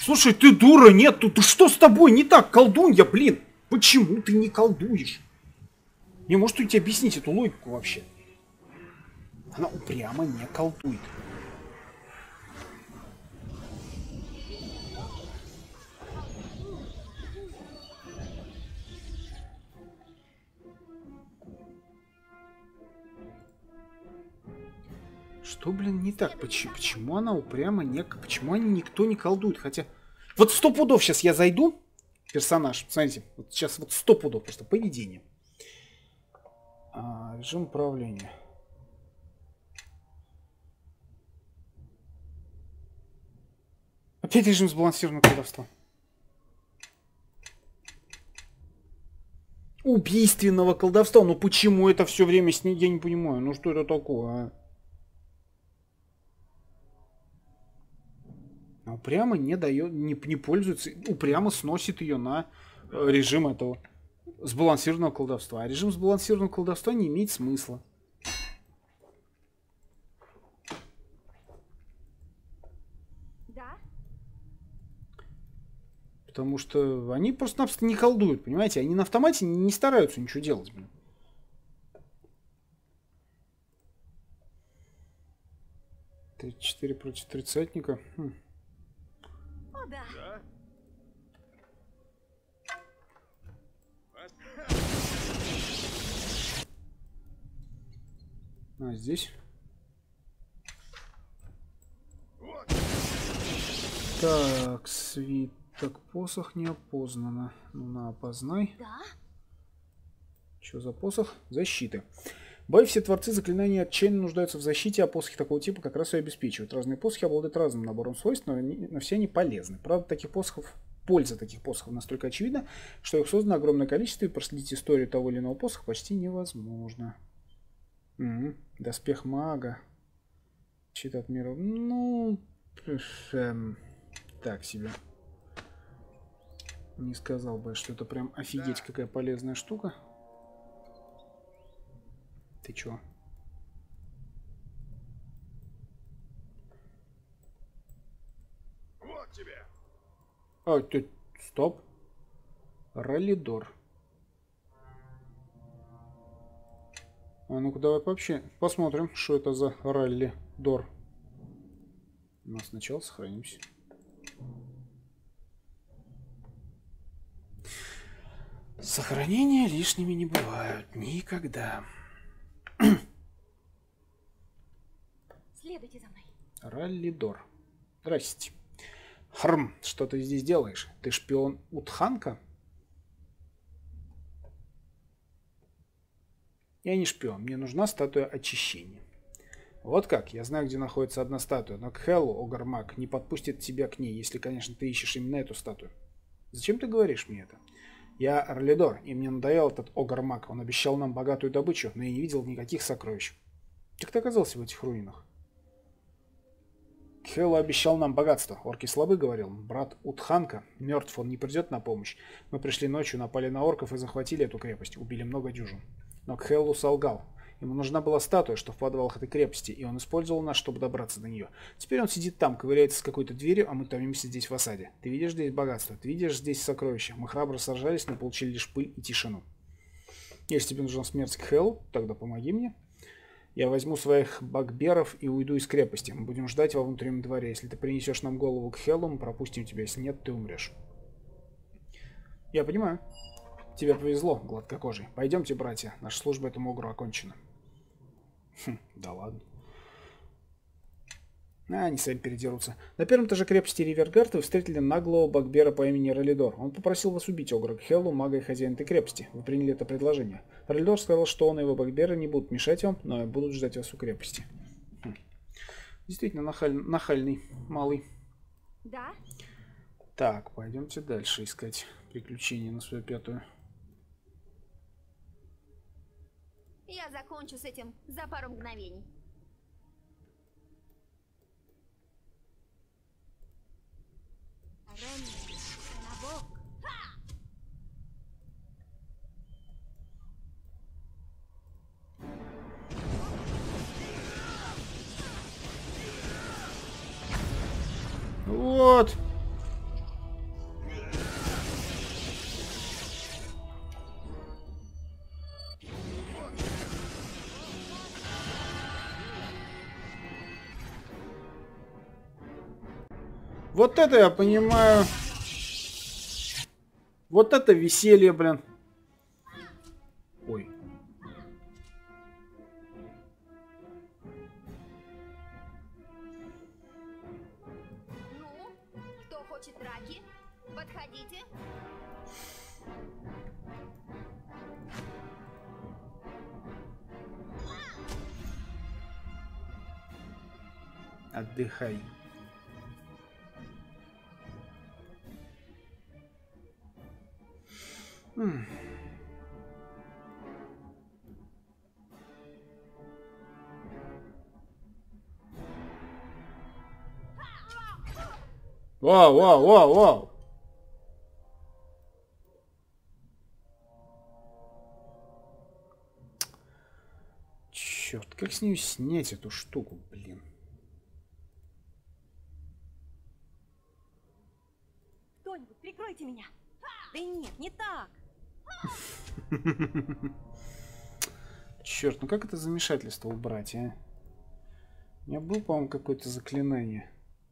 Слушай, ты дура, нет, ты что с тобой не так, колдунья, блин? Почему ты не колдуешь? Не может кто-нибудь объяснить эту логику вообще? Она упрямо не колдует. Что, блин, не так? Почему она упрямо не... Почему они никто не колдует? Хотя... Вот 100 пудов сейчас я зайду, персонаж, смотрите, вот сейчас вот 100 пудов просто поведение. Режим управления. Опять режим сбалансированного колдовства. Убийственного колдовства. Ну почему это все время с ней? Я не понимаю. Ну что это такое, а? Упрямо не дает, не пользуется, упрямо сносит ее на режим этого сбалансированного колдовства. А режим сбалансированного колдовства не имеет смысла. Да? Потому что они просто-напросто не колдуют, понимаете? Они на автомате не стараются ничего делать, блин. Четыре против тридцатника. О, да. А здесь? Так, свиток, посох не опознано. Ну, на опознай. Да? Что за посох? Защиты. Бай, все творцы заклинаний отчаянно нуждаются в защите, а посохи такого типа как раз и обеспечивают. Разные посохи обладают разным набором свойств, но все они полезны. Правда, польза таких посохов настолько очевидна, что их создано огромное количество, и проследить историю того или иного посоха почти невозможно. Доспех мага. Щит от мира. Ну, так себе. Не сказал бы, что это прям офигеть какая полезная штука. Ты чё? Вот тебе. Ты, стоп. Ралидор. А ну-ка давай вообще посмотрим, что это за Ралидор. Но сначала сохранимся. Сохранения лишними не бывают. Никогда. Следуйте за мной. Ралидор. Здрасте. Хрм, что ты здесь делаешь? Ты шпион Утханка? Я не шпион, мне нужна статуя очищения. Вот как, я знаю, где находится одна статуя, но Кхелу, Огармак, не подпустит тебя к ней, если, конечно, ты ищешь именно эту статую. Зачем ты говоришь мне это? Я Ралидор, и мне надоел этот Огармак. Он обещал нам богатую добычу, но я не видел никаких сокровищ. Как ты оказался в этих руинах? Кхелу обещал нам богатство. Орки слабы, говорил. Брат Утханка мертв, он не придет на помощь. Мы пришли ночью, напали на орков и захватили эту крепость. Убили много дюжин. Но Кхелу солгал. Ему нужна была статуя, что в подвалах этой крепости, и он использовал нас, чтобы добраться до нее. Теперь он сидит там, ковыряется с какой-то дверью, а мы томимся здесь в осаде. Ты видишь здесь богатство? Ты видишь здесь сокровища? Мы храбро сражались, но получили лишь пыль и тишину. Если тебе нужна смерть Кхелу, тогда помоги мне. Я возьму своих багберов и уйду из крепости. Мы будем ждать во внутреннем дворе. Если ты принесешь нам голову Кхелу, мы пропустим тебя. Если нет, ты умрешь. Я понимаю. Тебе повезло, гладкокожий. Пойдемте, братья. Наша служба этому огру окончена. Да ладно. Они сами передерутся. На первом этаже крепости Ривергард вы встретили наглого багбера по имени Ралидор. Он попросил вас убить огра Кхелу, мага и хозяина этой крепости. Вы приняли это предложение. Ралидор сказал, что он и его багберы не будут мешать вам, но будут ждать вас у крепости. Действительно нахальный малый. Да? Так, пойдемте дальше искать приключения на свою пятую. Я закончу с этим за пару мгновений. Вот. Вот это я понимаю. Вот это веселье, блин. Ой. Ну, кто хочет драки? Подходите. Отдыхай. Вау, вау, вау, вау. Черт, как с нее снять эту штуку, блин? Кто-нибудь, прикройте меня. Да нет, не так. Черт, ну как это замешательство убрать, а? У меня было, по-моему, какое-то заклинание.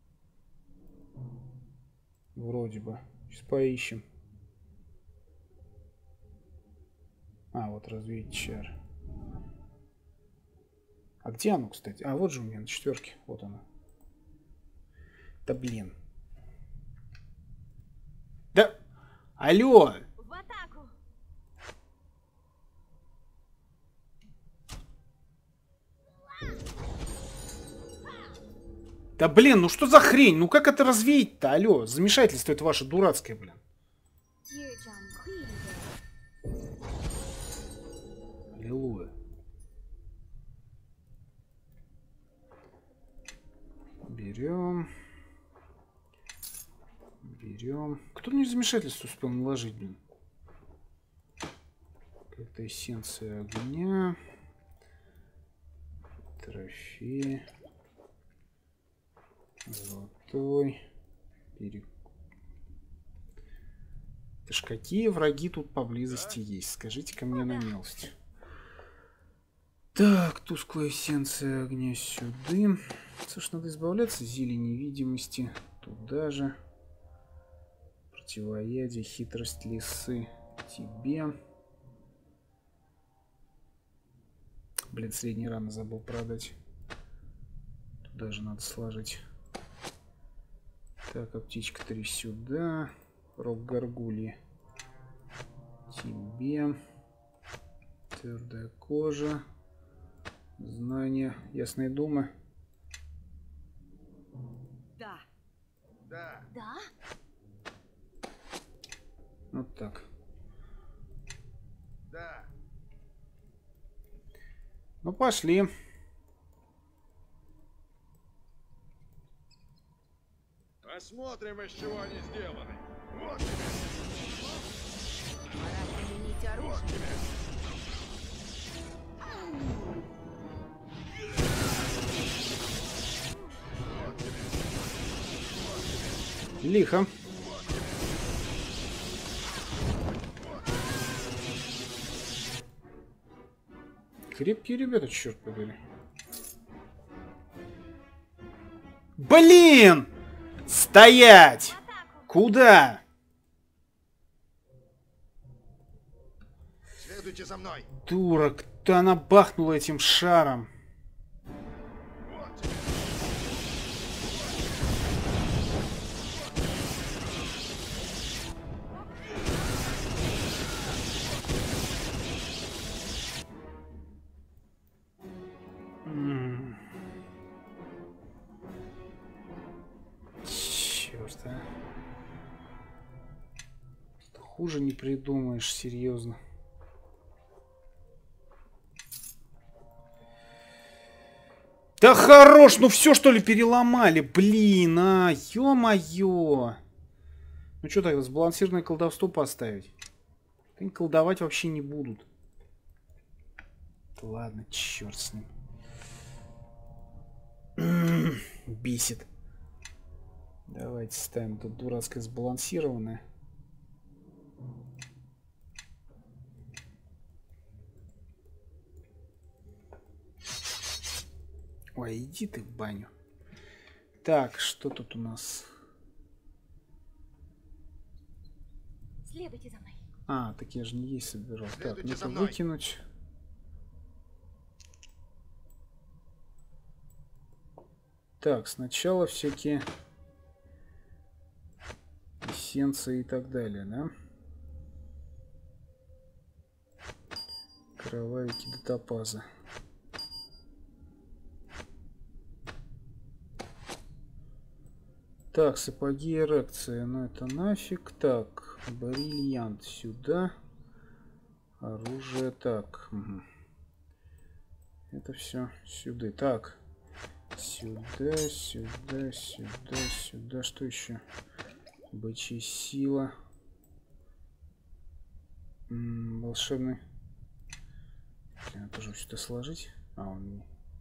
Вроде бы. Сейчас поищем. А, вот развеять чар. А где оно, кстати? А, вот же у меня на 4. Вот оно. Да блин. Да! Алло! В атаку. Да блин, ну что за хрень? Ну как это развеять-то? Алло, замешательство это ваше дурацкое, блин. Аллилуйя. Берем. Берем. Кто мне замешательство успел наложить, блин? Какая-то эссенция огня. Трофей. Золотой. Это ж какие враги тут поблизости есть? Скажите-ка мне на милость. Так, тусклая эссенция огня сюда. Слушай, надо избавляться. Зелье невидимости. Туда же. Противоядие, хитрость лисы. Тебе. Блин, средней раны забыл продать. Туда же надо сложить. Так, аптечка 3 сюда. Рог горгульи. Тебе. Твердая кожа. Знания. Ясные думы. Да. Да. Да? Вот так. Да. Ну, пошли. Посмотрим, из чего они сделаны. Вот Пора применить оружие. Лихо. Крепкие ребята, черт побери. Блин! Стоять! Куда? следуйте за мной. Дура, кто она бахнула этим шаром? Вот тебе. Черт, а. Хуже не придумаешь, серьезно. Да хорош, ну все что ли переломали, блин, а, ё-моё. Ну что тогда, сбалансированное колдовство поставить? Они колдовать вообще не будут. Да ладно, черт с ним. Бесит. Давайте ставим тут дурацкое сбалансированное. Ой, иди ты в баню. Так, что тут у нас? Следуйте за мной. А, так я же не есть собирал. Так, Следуйте ну-ка за мной. выкинуть. Так, сначала всякие эссенции и так далее, да? Кровавики до топаза. Так, сапоги эрекция, ну это нафиг. Так, бриллиант сюда. Оружие так. Угу. Это все сюда. Так, сюда, сюда, сюда, сюда. Что еще? Бычья сила. Волшебный. Блин, тоже сюда сложить. А, он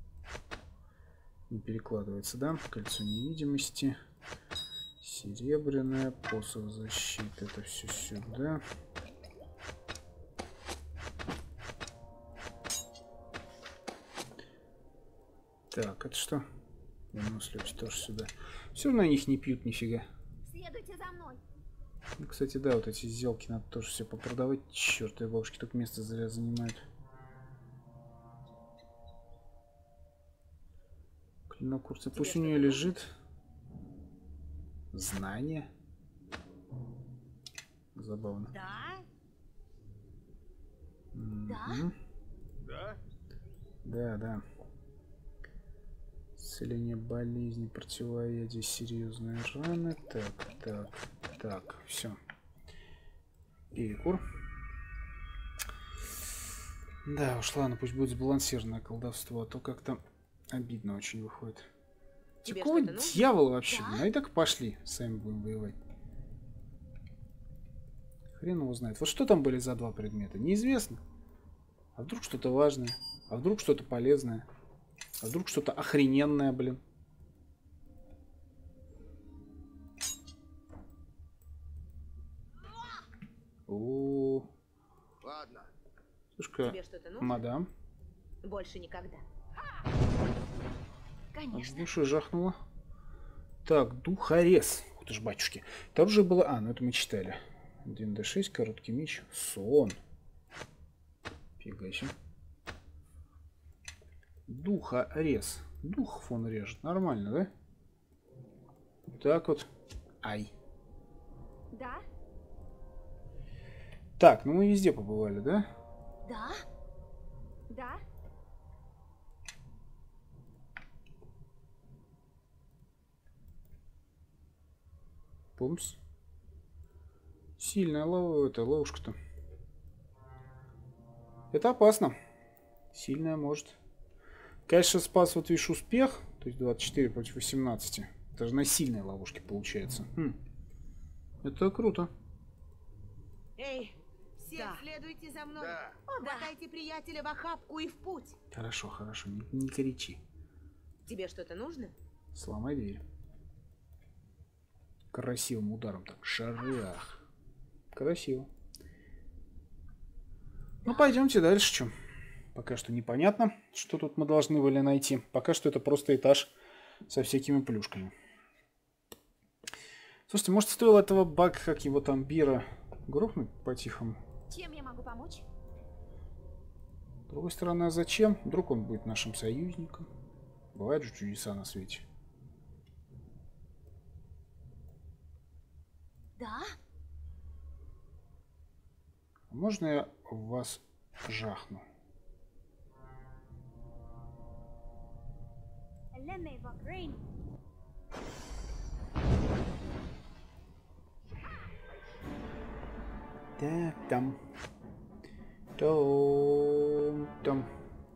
не перекладывается, да? Кольцо невидимости. Серебряная, посох защиты. Это все сюда. Так, это что? Выносливость тоже сюда. Все равно они их не пьют нифига. Следуйте за мной. Ну, кстати, да, вот эти сделки надо тоже все попродавать. Чёртовы бабушки, только место зря занимают. Клинок курса. Пусть у нее лежит. Знание. Забавно. Да? Мгм. Да? Да, да. Исцеление болезни, противоядие, серьезные раны. Так, все. Перекур. Да уж, ладно, пусть будет сбалансированное колдовство, а то как-то обидно очень выходит. Тебе Какого что-то нужно? дьявола вообще? Да? Ну и так пошли, сами будем воевать. Хрен его знает. Вот что там были за два предмета? Неизвестно. А вдруг что-то важное? А вдруг что-то полезное? А вдруг что-то охрененное, блин? О, Ладно. слушай-ка, Тебе что-то нужно? мадам, Больше никогда. от Конечно. души жахнула. Так, духорез. Ух ты ж, батюшки. Там же было... А, ну это мы читали. 1d6, короткий меч, сон. Фига себе. Духорез. Духов он режет. Нормально, да? Так вот. Ай. Да? Так, ну мы везде побывали, да? Да? Да? Пумс. Сильная ловушка-то. Это опасно. Сильная может. Конечно, спас, вот видишь, успех. То есть 24 против 18. Это же на сильной ловушке получается. Это круто. Эй, все Да. следуйте за мной. Да. Хватайте приятеля в охапку и в путь. Хорошо, хорошо. Не кричи. Тебе что-то нужно? Сломай дверь. Красивым ударом так. Шарах. Красиво. Ну, пойдемте дальше. Чем? Пока что непонятно, что тут мы должны были найти. Пока что это просто этаж со всякими плюшками. Слушайте, может, стоило этого бага, как его там, Бира, грохнуть по-тихому? Чем я могу помочь? С другой стороны, а зачем? Вдруг он будет нашим союзником. Бывают же чудеса на свете. Да? Можно я в вас жахну? Да, там. Там.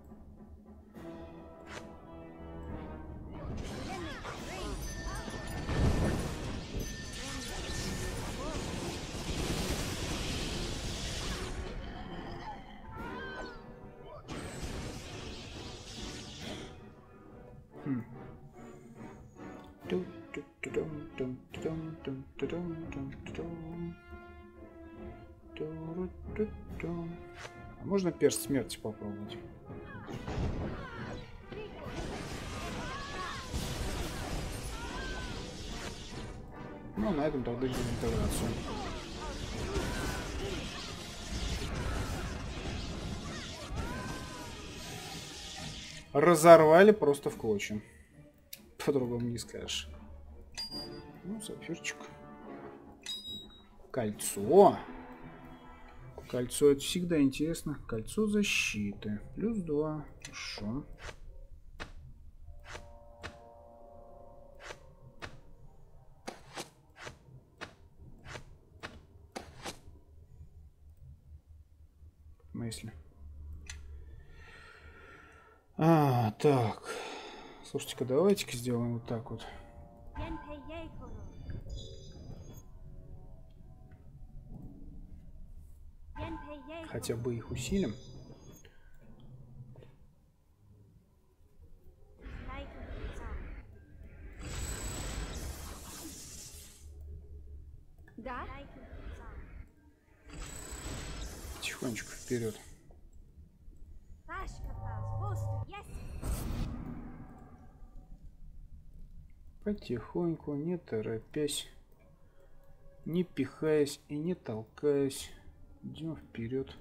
А можно перст смерти попробовать? Ну, на этом тогда дезинтеграцию. разорвали просто в клочья. По-другому не скажешь. Ну, сапфирчик. Кольцо. Кольцо это всегда интересно. Кольцо защиты. +2. Хорошо. Мысли. Так. Слушайте-ка, давайте-ка сделаем вот так вот. Хотя бы их усилим. Да? Тихонечко вперед. Потихоньку, не торопясь, не пихаясь и не толкаясь, идем вперед.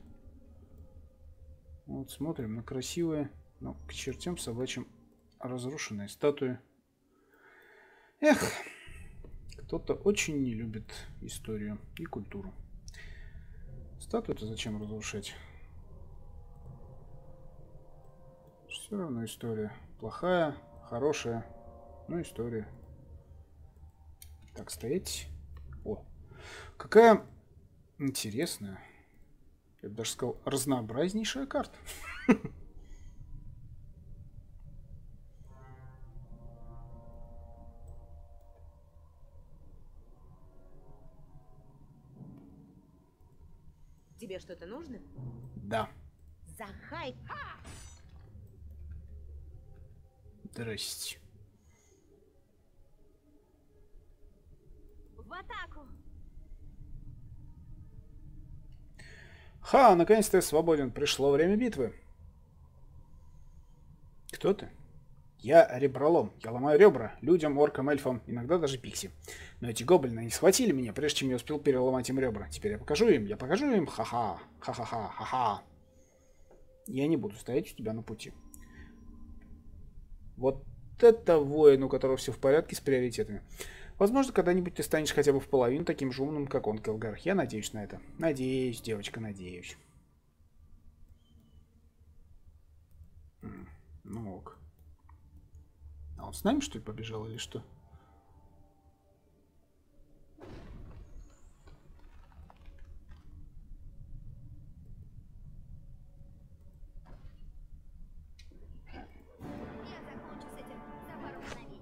Вот смотрим на красивые, но к чертям собачьим разрушенные статуи. Эх, кто-то очень не любит историю и культуру. Статую-то зачем разрушать? Все равно история плохая, хорошая, но история. Так, стоять. О, какая интересная, я бы даже сказал, разнообразнейшая карта. Тебе что-то нужно? Да. Захай. Здрасте. В атаку! Ха, наконец-то я свободен. Пришло время битвы. Кто ты? Я ребролом. Я ломаю ребра людям, оркам, эльфам, иногда даже пикси. Но эти гоблины не схватили меня, прежде чем я успел переломать им ребра. Теперь я покажу им, ха-ха, ха-ха-ха, ха-ха. Я не буду стоять у тебя на пути. Вот это воин, у которого все в порядке с приоритетами. Возможно, когда-нибудь ты станешь хотя бы в половину таким же умным, как он, Келгар. Я надеюсь на это. Надеюсь, девочка, надеюсь. Ну ок. А он с нами, что ли, побежал или что? Я закончу с этим за пару мгновений.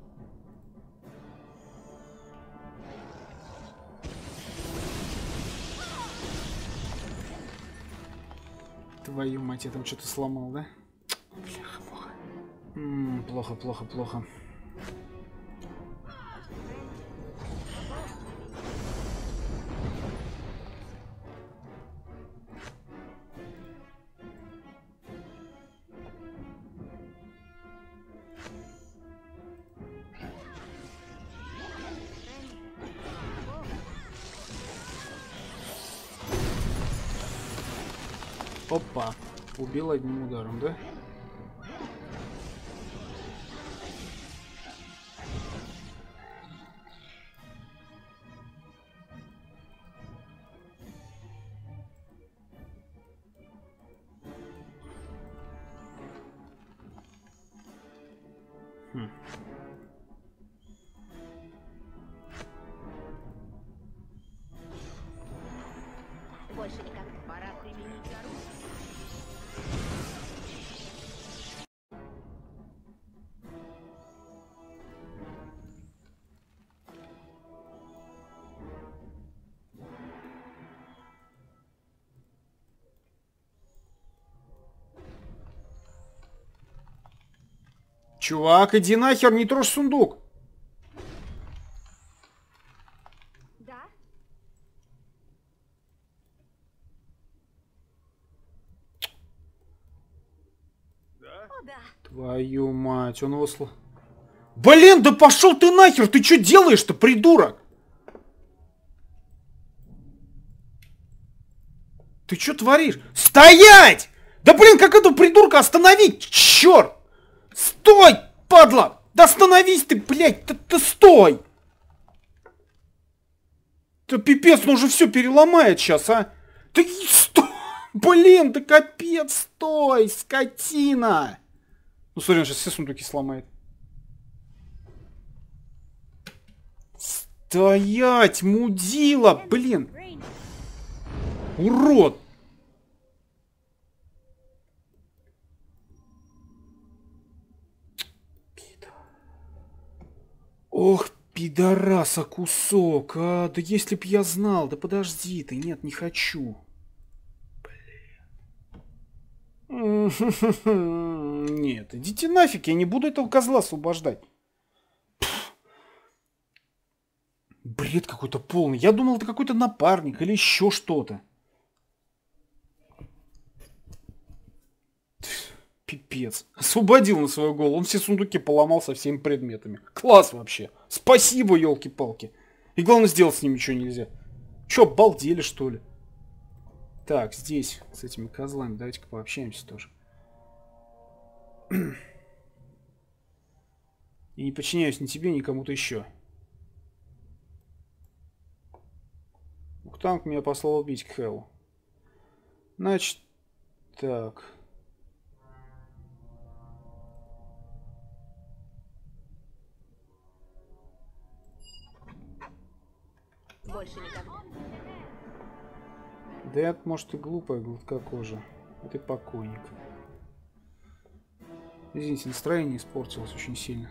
Твою мать, я там что-то сломал, да? Бляха-муха. Плохо, плохо, плохо. Опа. Убил одним ударом, да? Больше никак. Пора применить оружие. Чувак, иди нахер, не трожь сундук. Да? Да? О, да. Твою мать, он его Блин, да пошел ты нахер, ты что делаешь-то, придурок? Ты что творишь? Стоять! Да блин, как этого придурка остановить? Черт! стой, падла! Да остановись ты, блядь! Ты стой! Да пипец, ну уже все переломает сейчас, а! Ты стой! Блин, да капец, стой, скотина! Ну смотри, он сейчас все сундуки сломает. Стоять, мудила, блин! Урод! Ох, пидораса кусок, а! Да если б я знал, да подожди ты, нет, не хочу. Блин. Нет, идите нафиг, я не буду этого козла освобождать. Бред какой-то полный. Я думал, это какой-то напарник или еще что-то. Пипец. Освободил на свою голову. Он все сундуки поломал со всеми предметами. Класс вообще. Спасибо, елки-палки. И главное, сделать с ним ничего нельзя. Че, обалдели, что ли? Так, здесь, с этими козлами, давайте-ка пообщаемся тоже. И не подчиняюсь ни тебе, ни кому-то еще. Ухтанг меня послал убить Кхелу. Значит, так. Больше никогда. Да я, может, и глупая гладкокожа. А ты покойник. Извините, настроение испортилось очень сильно.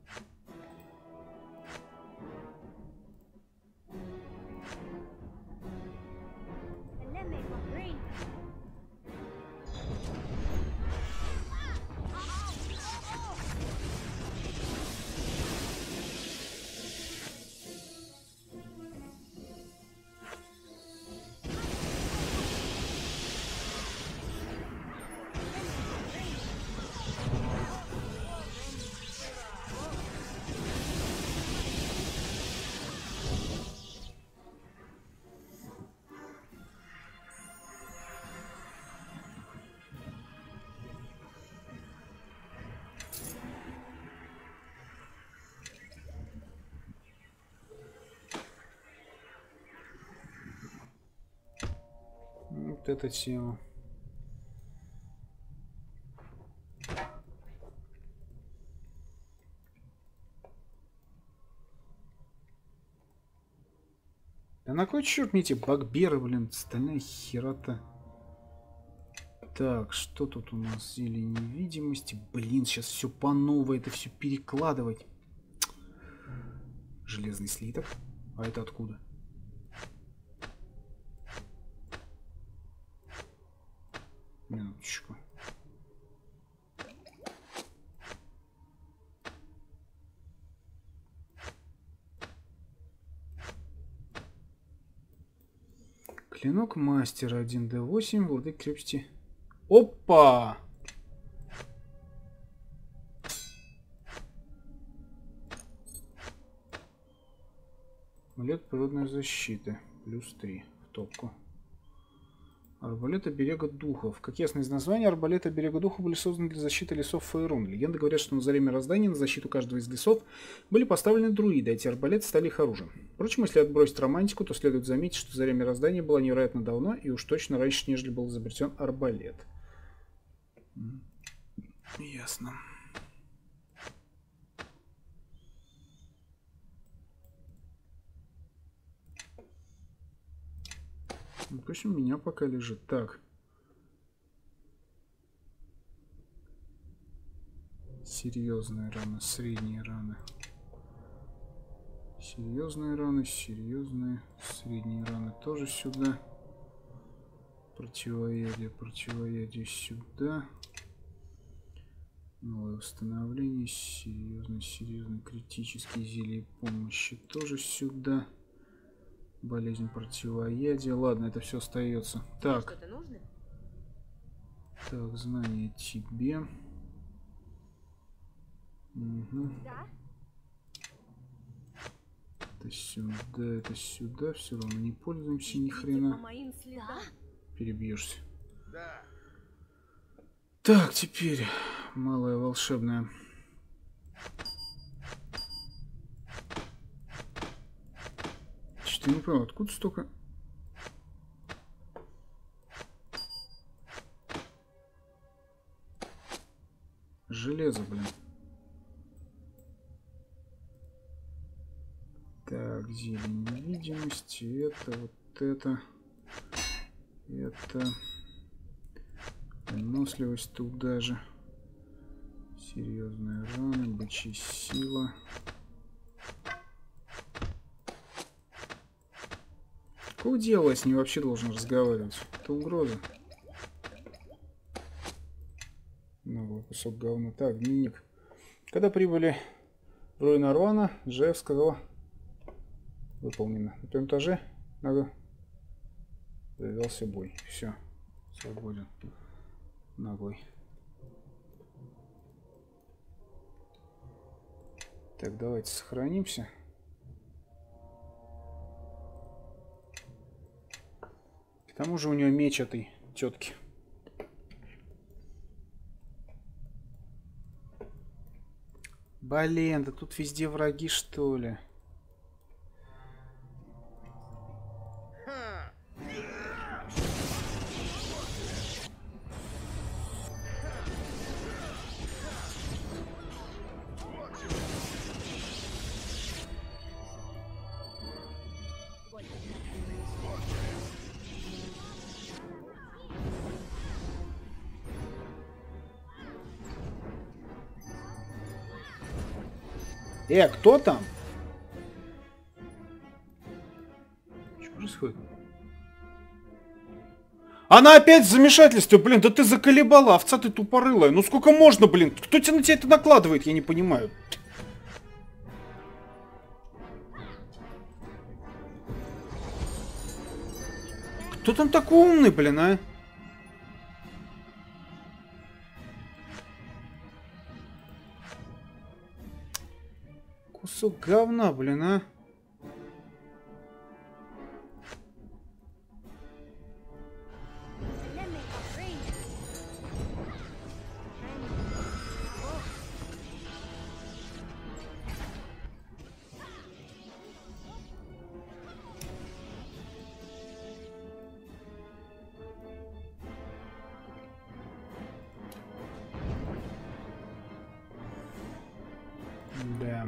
Вот эта тема. Да на кой черт мне эти багберы, блин, стальная херота. Так, что тут у нас? Зелье невидимости. Блин, сейчас все по новой, это все перекладывать. Железный слиток. А это откуда? Минуточку. Клинок мастера 1d8, владык крепости. Опа! Амулет природной защиты. Плюс 3 в топку. Арбалет оберега духов. Как ясно из названия, арбалеты оберега духов были созданы для защиты лесов Фейрун. Легенды говорят, что на заре мироздания на защиту каждого из лесов были поставлены друиды, а эти арбалеты стали их оружием. Впрочем, если отбросить романтику, то следует заметить, что заря мироздания была невероятно давно и уж точно раньше, нежели был изобретен арбалет. Ясно. Ну, в общем, у меня пока лежит. Так. Серьезные раны, средние раны. Серьезные раны, серьезные, средние раны тоже сюда. Противоядие сюда. Новое восстановление, серьезный, критический зелье помощи тоже сюда. Болезнь противоядия. Ладно, это все остается. Так. Так, знание тебе. Угу. Это сюда. Все равно не пользуемся ни хрена. Перебьешься. Да. Так, теперь малая волшебная. Что-то не понял, откуда столько... Железо, блин. Так, зелень невидимости. Это, вот это. Это. Выносливость туда же. Серьезные раны, бычья сила. Какого дела я с ним вообще должен разговаривать? Это угроза. Новый кусок говна. Так, дневник. Когда прибыли в руины Орвана, Джефф сказал... Выполнено. На первом этаже завелся бой. Все. Свободен. Наглый. Так, давайте сохранимся. К тому же у него меч этой тетки. Блин, да тут везде враги, что ли? Кто там? Что происходит? Она опять в замешательстве, блин, да ты заколебала, овца ты тупорылая. Ну сколько можно, блин? Кто тебе на тебя это накладывает, я не понимаю. Кто там такой умный, блин, а? Кусок говна, блин, а? Да.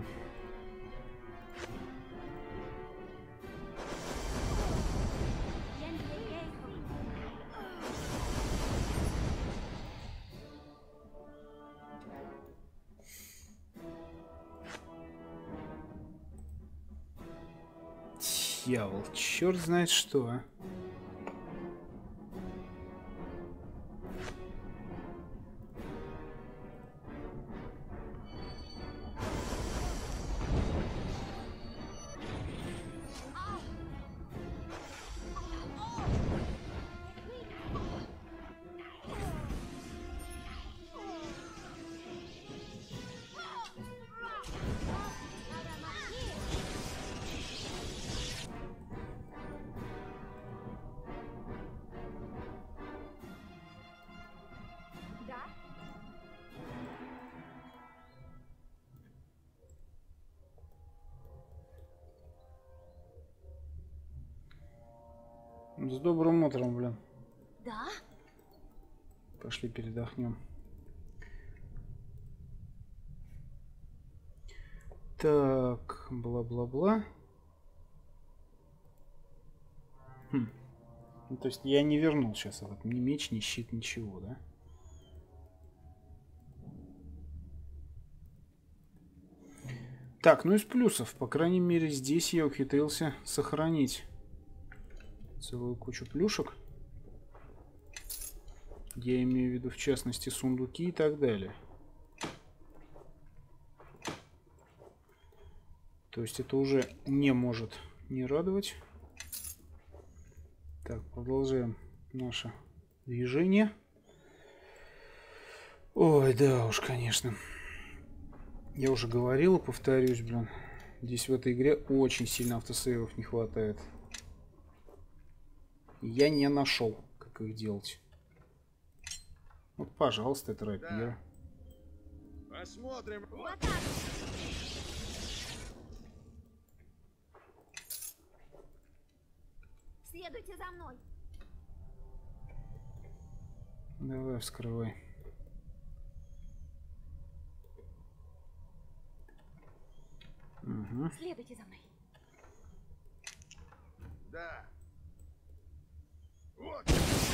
Дьявол, черт знает что, а. С добрым утром, блин. Да? Пошли передохнем. Так, бла-бла-бла. Ну, то есть я не вернул сейчас этот ни меч, ни щит, ничего, да? Так, ну из плюсов, по крайней мере, здесь я ухитрился сохранить целую кучу плюшек. Я имею в виду, в частности, сундуки и так далее. То есть это уже не может не радовать. Так, продолжаем наше движение. Ой, да уж, конечно. Я уже говорил и повторюсь, блин. Здесь в этой игре очень сильно автосейвов не хватает. Я не нашел, как их делать. Вот, пожалуйста, это рапира. Да. Посмотрим. В атаку! Следуйте за мной. Давай, вскрывай. Угу. Следуйте за мной. Да. Вот.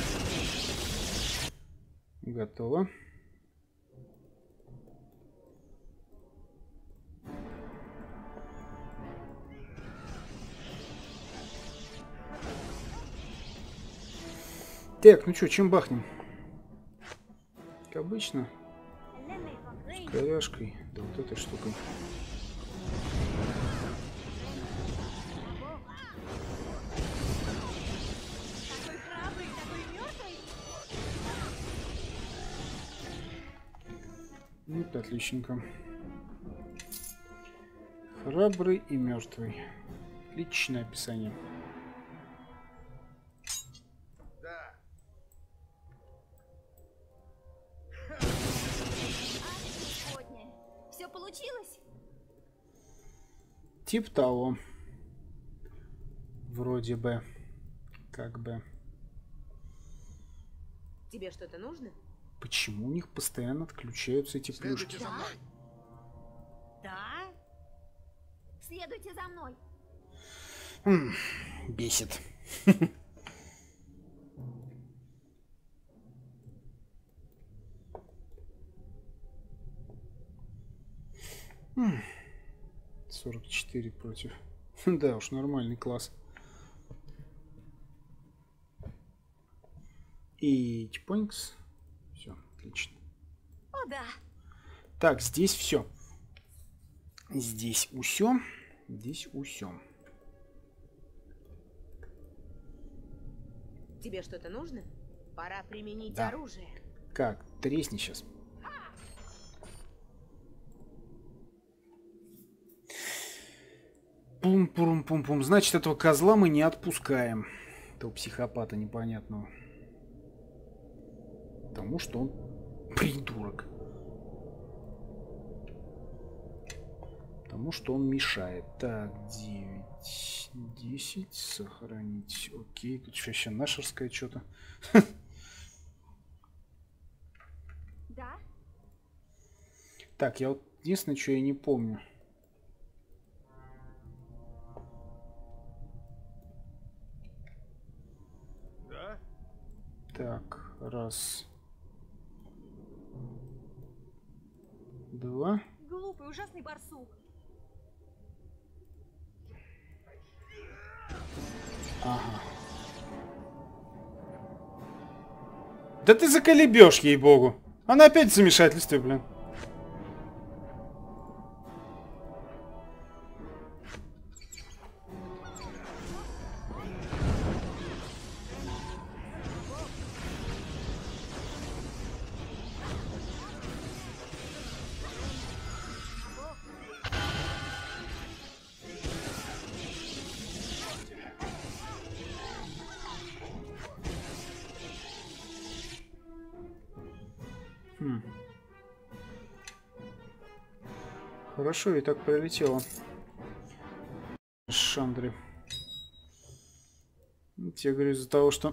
Готово. Так, ну что, чем бахнем? Как обычно, коляшкой, да вот этой штукой. Такой храбрый, такой мертвый. Вот, отличненько. Храбрый и мертвый. Отличное описание. Да. Сегодня. Все получилось? Тип того. Вроде бы. Как бы. Тебе что-то нужно? Почему у них постоянно отключаются эти Следуйте плюшки? за мной. Да? Следуйте за мной. Бесит. М, 44 против. Да уж, нормальный класс. И типонькс. Все, отлично. О, да. Так, здесь все. Здесь усё. Здесь усё. Тебе что-то нужно? Пора применить Да. оружие. Как? Тресни сейчас. Пум-пум-пум-пум. Значит, этого козла мы не отпускаем. Этого психопата непонятного. Потому что он придурок. Потому что он мешает. Так, 9, 10. Сохранить. Окей. Тут еще нашерское что-то. Да? Так, я вот единственное, что я не помню. Да? Так, раз. Два. Глупый, ужасный барсук. Ага. Да ты заколебешь, ей-богу. Она опять в замешательстве, блин. Хорошо, и так пролетело. Шандри. Я говорю из-за того, что...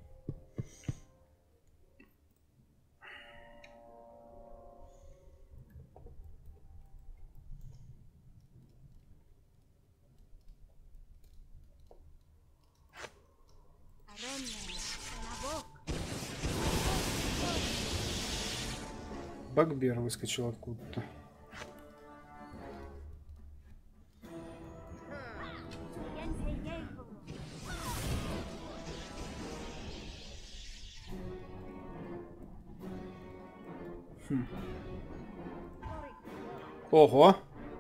Багбер выскочил откуда-то. Ого!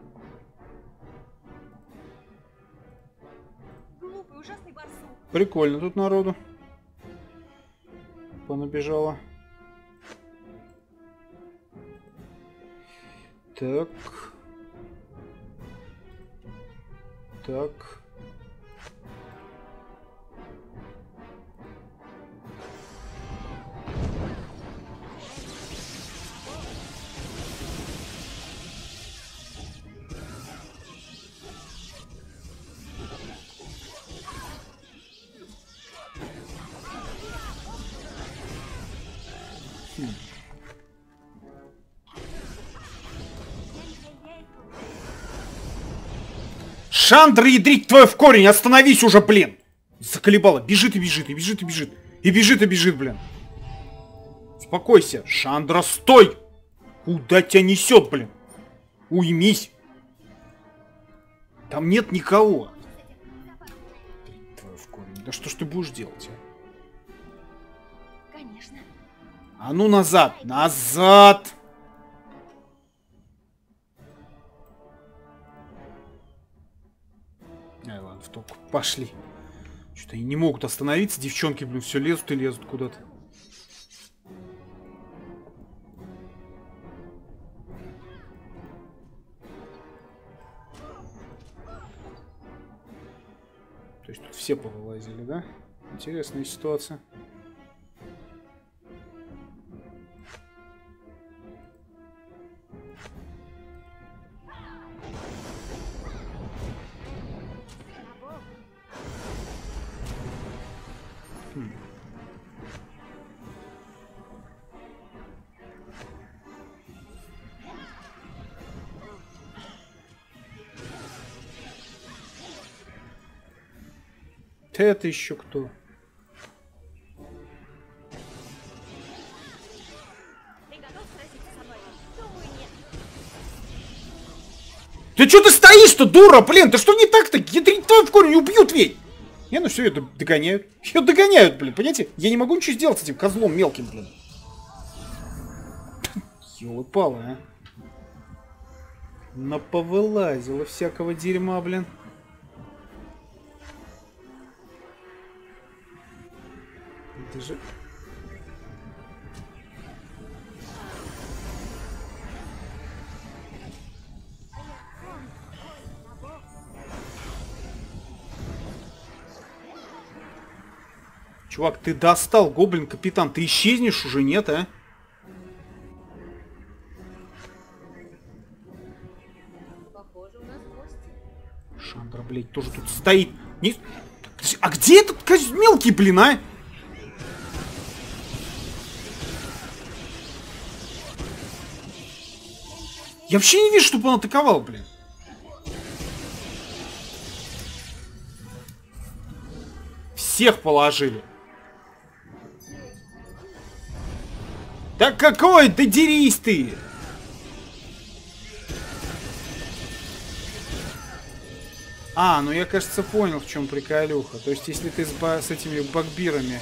Глупый, ужасный барсук. Прикольно тут народу. Понабежало. Так. Так. Шандра, ядрить твою в корень, остановись уже, блин! Заколебала. Бежит и бежит, и бежит, и бежит. И бежит, и бежит, блин. Успокойся. Шандра, стой! Куда тебя несет, блин? Уймись. Там нет никого. Твою в корень. Да что ж ты будешь делать, а? Конечно. А ну назад! Назад! Ай, ладно, в топку. Пошли. Что-то они не могут остановиться. Девчонки, блин, все лезут и лезут куда-то. То есть тут все повылазили, да? Интересная ситуация. Это еще кто? Ты готов сразиться со мной? Думаю, нет. Ты что ты стоишь-то, дура, блин? Ты что не так-то? Ядрить твою в корень, убьют ведь! Не, ну все, ее догоняют. Ее догоняют, блин, понимаете? Я не могу ничего сделать с этим козлом мелким, блин. Ёлы-палы, а. Наповылазило всякого дерьма, блин. Это же... Чувак, ты достал, гоблин-капитан. Ты исчезнешь уже, нет, а? Похоже, у нас гости. Шандра, блядь, тоже тут стоит. Не... А где этот мелкий, блин, а? Я вообще не вижу, чтобы он атаковал, блин. Всех положили. Да какой? Да дерись ты! А, ну я, кажется, понял, в чем приколюха. То есть, если ты с этими багбирами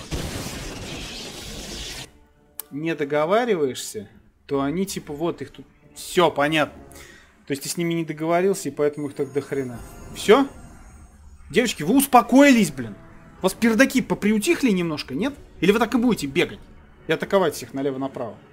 не договариваешься, то они типа вот их тут... Все, понятно. То есть ты с ними не договорился, и поэтому их так до хрена. Все? Девочки, вы успокоились, блин. У вас пердаки поприутихли немножко, нет? Или вы так и будете бегать и атаковать всех налево-направо?